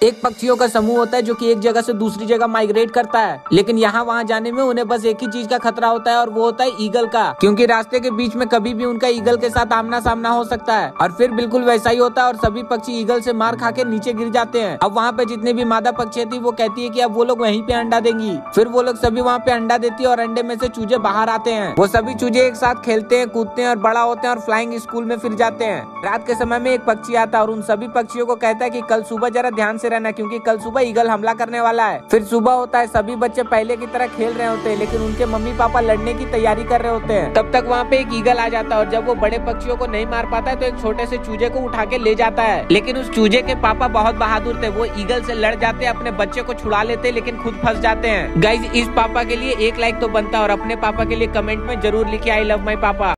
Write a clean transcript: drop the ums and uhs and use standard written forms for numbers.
एक पक्षियों का समूह होता है जो कि एक जगह से दूसरी जगह माइग्रेट करता है, लेकिन यहाँ वहाँ जाने में उन्हें बस एक ही चीज का खतरा होता है और वो होता है ईगल का, क्योंकि रास्ते के बीच में कभी भी उनका ईगल के साथ आमना सामना हो सकता है। और फिर बिल्कुल वैसा ही होता है और सभी पक्षी ईगल से मार खा के नीचे गिर जाते हैं। अब वहाँ पे जितने भी मादा पक्षी थी वो कहती है कि अब वो लोग वहीं पे अंडा देंगी। फिर वो लोग सभी वहाँ पे अंडा देती है और अंडे में से चूजे बाहर आते हैं। वो सभी चूजे एक साथ खेलते हैं, कूदते हैं और बड़ा होते हैं और फ्लाइंग स्कूल में फिर जाते हैं। रात के समय में एक पक्षी आता है और उन सभी पक्षियों को कहता है कि कल सुबह जरा ध्यान से रहना, क्योंकि कल सुबह ईगल हमला करने वाला है। फिर सुबह होता है, सभी बच्चे पहले की तरह खेल रहे होते हैं, लेकिन उनके मम्मी पापा लड़ने की तैयारी कर रहे होते हैं। तब तक वहाँ पे एक ईगल आ जाता है और जब वो बड़े पक्षियों को नहीं मार पाता है तो एक छोटे से चूजे को उठा के ले जाता है। लेकिन उस चूजे के पापा बहुत बहादुर थे, वो ईगल से लड़ जाते, अपने बच्चे को छुड़ा लेते, लेकिन खुद फंस जाते हैं। गाइज, इस पापा के लिए 1 लाइक तो बनता है और अपने पापा के लिए कमेंट में जरूर लिखिए आई लव माई पापा।